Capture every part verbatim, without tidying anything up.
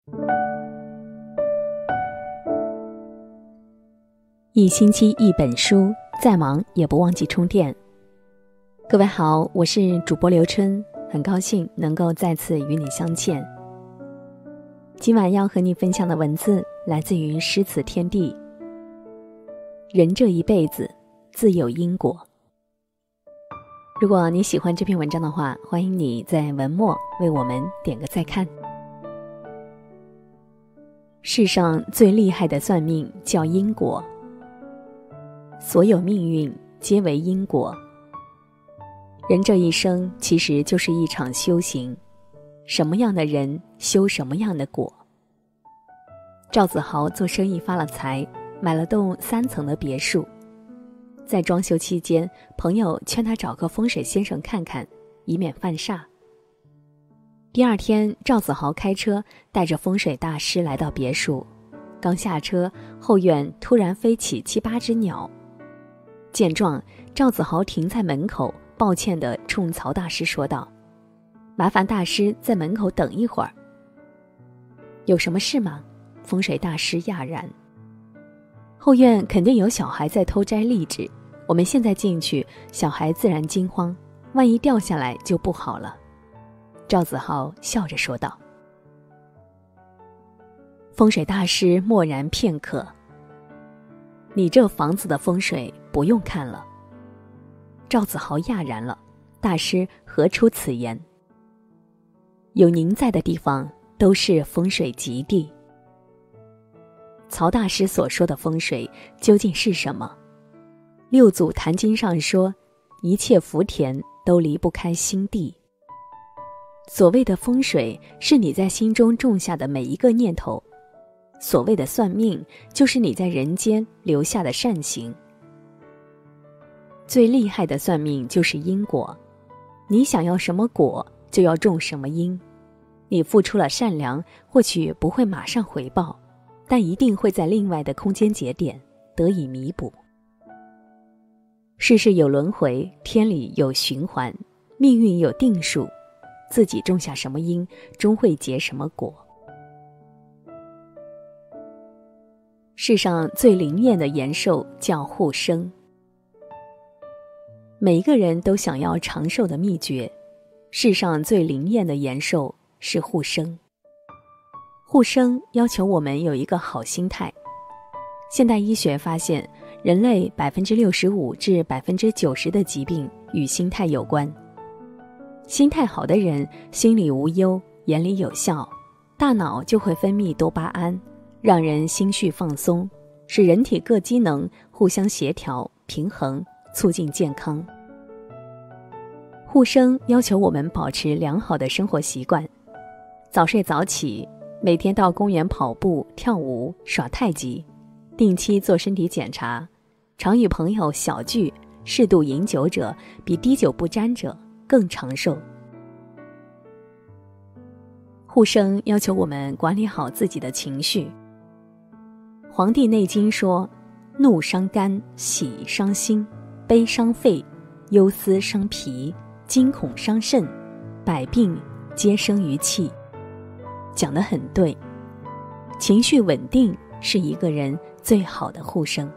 一星期一本书，再忙也不忘记充电。各位好，我是主播刘春，很高兴能够再次与你相见。今晚要和你分享的文字来自于诗词天地。人这一辈子自有因果。如果你喜欢这篇文章的话，欢迎你在文末为我们点个再看。世上最厉害的算命叫因果，所有命运皆为因果。人这一生其实就是一场修行，什么样的人修什么样的果。赵子豪做生意发了财，买了栋三层的别墅。在装修期间，朋友劝他找个风水先生看看，以免犯煞。第二天，赵子豪开车带着风水大师来到别墅，刚下车，后院突然飞起七八只鸟。见状，赵子豪停在门口，抱歉地冲曹大师说道：“麻烦大师在门口等一会儿。”有什么事吗？风水大师讶然。后院肯定有小孩在偷摘荔枝，我们现在进去，小孩自然惊慌，万一掉下来就不好了。赵子豪笑着说道。风水大师默然片刻：“你这房子的风水不用看了。”赵子豪讶然了，大师何出此言？有您在的地方都是风水极地。曹大师所说的风水究竟是什么？六祖坛经上说，一切福田都离不开心地。所谓的风水，是你在心中种下的每一个念头；所谓的算命，就是你在人间留下的善行。最厉害的算命就是因果，你想要什么果，就要种什么因。你付出了善良，或许不会马上回报，但一定会在另外的空间节点得以弥补。世事有轮回，天理有循环，命运有定数，自己种下什么因，终会结什么果。世上最灵验的延寿叫护生。每一个人都想要长寿的秘诀，世上最灵验的延寿是护生。护生要求我们有一个好心态。现代医学发现，人类百分之六十五至百分之九十的疾病与心态有关。心态好的人，心里无忧，眼里有笑，大脑就会分泌多巴胺，让人心绪放松，使人体各机能互相协调平衡，促进健康。护生要求我们保持良好的生活习惯，早睡早起，每天到公园跑步、跳舞、耍太极，定期做身体检查，常与朋友小聚，适度饮酒者比滴酒不沾者更长寿。护生要求我们管理好自己的情绪。《黄帝内经》说：怒伤肝，喜伤心，悲伤肺，忧思伤脾，惊恐伤肾，百病皆生于气。讲得很对，情绪稳定是一个人最好的护生。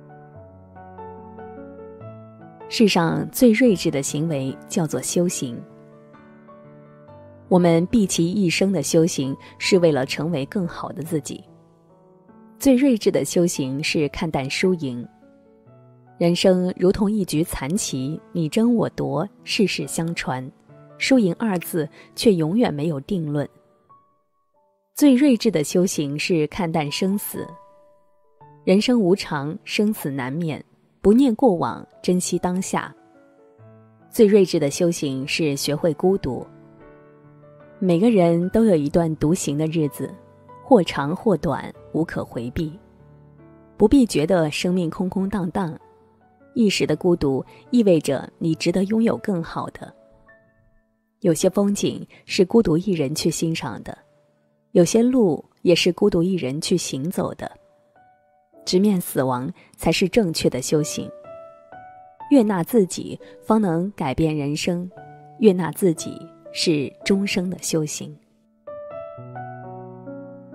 世上最睿智的行为叫做修行。我们毕其一生的修行，是为了成为更好的自己。最睿智的修行是看淡输赢。人生如同一局残棋，你争我夺，世事相传，输赢二字却永远没有定论。最睿智的修行是看淡生死。人生无常，生死难免，不念过往，珍惜当下。最睿智的修行是学会孤独。每个人都有一段独行的日子，或长或短，无可回避。不必觉得生命空空荡荡，一时的孤独意味着你值得拥有更好的。有些风景是孤独一人去欣赏的，有些路也是孤独一人去行走的。直面死亡才是正确的修行。悦纳自己，方能改变人生；悦纳自己是终生的修行。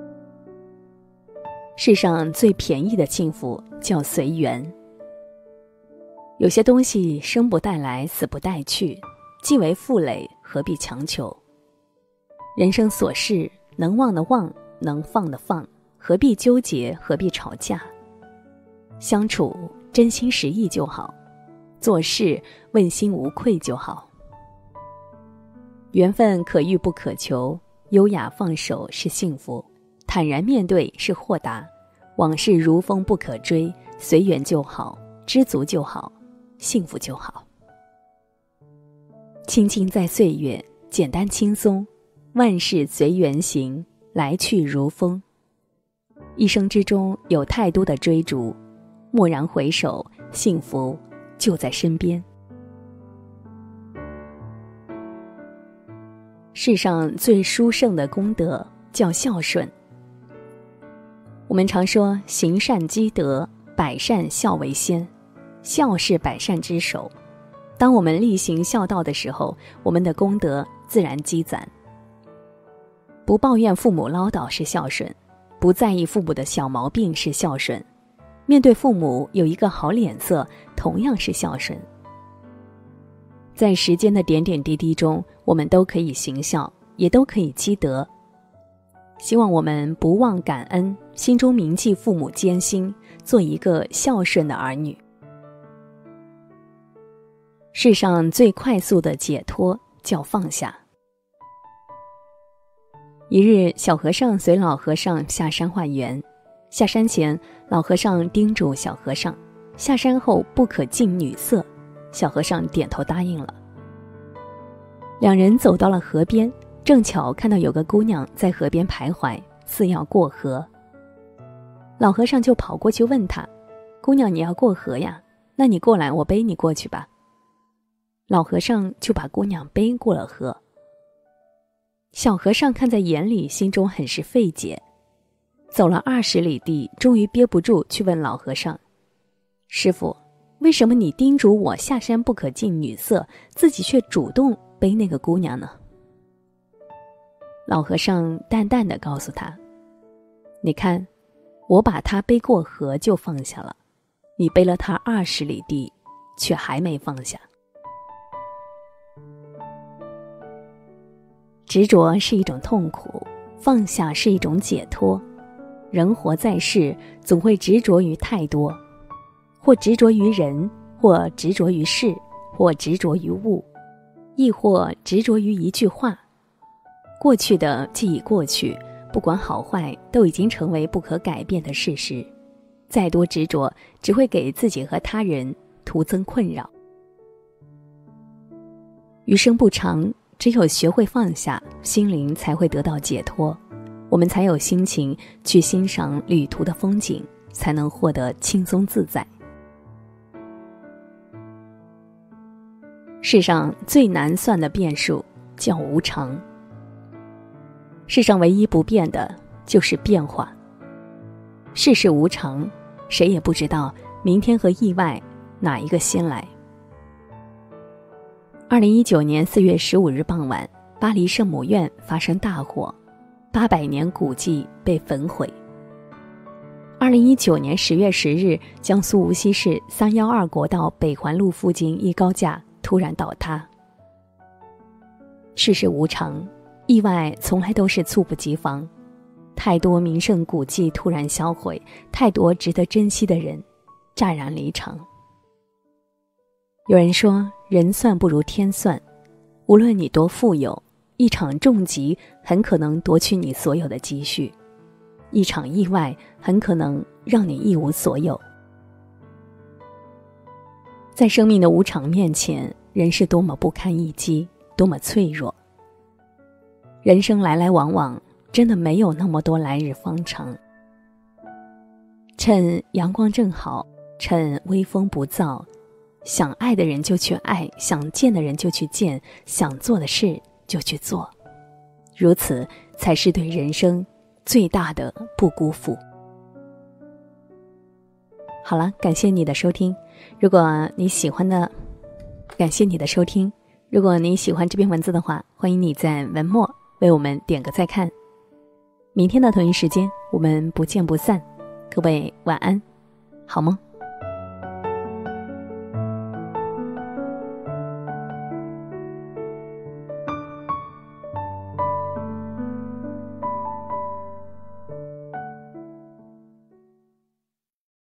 世上最便宜的幸福叫随缘。有些东西生不带来，死不带去，既为负累，何必强求？人生琐事，能忘的忘，能放的放，何必纠结，何必吵架？相处真心实意就好，做事问心无愧就好。缘分可遇不可求，优雅放手是幸福，坦然面对是豁达，往事如风不可追，随缘就好，知足就好，幸福就好。轻轻在岁月，简单轻松，万事随缘行，来去如风。一生之中有太多的追逐，蓦然回首，幸福就在身边。世上最殊胜的功德叫孝顺。我们常说行善积德，百善孝为先，孝是百善之首。当我们力行孝道的时候，我们的功德自然积攒。不抱怨父母唠叨是孝顺，不在意父母的小毛病是孝顺，面对父母有一个好脸色，同样是孝顺。在时间的点点滴滴中，我们都可以行孝，也都可以积德。希望我们不忘感恩，心中铭记父母艰辛，做一个孝顺的儿女。世上最快速的解脱叫放下。一日，小和尚随老和尚下山化缘。下山前，老和尚叮嘱小和尚，下山后不可近女色。小和尚点头答应了。两人走到了河边，正巧看到有个姑娘在河边徘徊，似要过河。老和尚就跑过去问她：“姑娘，你要过河呀？那你过来，我背你过去吧。”老和尚就把姑娘背过了河。小和尚看在眼里，心中很是费解。走了二十里地，终于憋不住去问老和尚：“师父，为什么你叮嘱我下山不可近女色，自己却主动背那个姑娘呢？”老和尚淡淡地告诉他：“你看，我把她背过河就放下了，你背了她二十里地，却还没放下。”执着是一种痛苦，放下是一种解脱。人活在世，总会执着于太多，或执着于人，或执着于事，或执着于物，亦或执着于一句话。过去的既已过去，不管好坏，都已经成为不可改变的事实。再多执着，只会给自己和他人徒增困扰。余生不长，只有学会放下，心灵才会得到解脱，我们才有心情去欣赏旅途的风景，才能获得轻松自在。世上最难算的变数叫无常。世上唯一不变的就是变化。世事无常，谁也不知道明天和意外哪一个先来。二零一九年四月十五日傍晚，巴黎圣母院发生大火，八百年古迹被焚毁。二零一九年十月十日，江苏无锡市三幺二国道北环路附近一高架突然倒塌。世事无常，意外从来都是猝不及防。太多名胜古迹突然销毁，太多值得珍惜的人乍然离场。有人说，人算不如天算，无论你多富有，一场重疾很可能夺去你所有的积蓄，一场意外很可能让你一无所有。在生命的无常面前，人是多么不堪一击，多么脆弱。人生来来往往，真的没有那么多来日方长。趁阳光正好，趁微风不燥，想爱的人就去爱，想见的人就去见，想做的事就去做，如此才是对人生最大的不辜负。好了，感谢你的收听。如果你喜欢的，感谢你的收听。如果你喜欢这篇文字的话，欢迎你在文末为我们点个再看。明天的同一时间，我们不见不散。 各位晚安，好梦。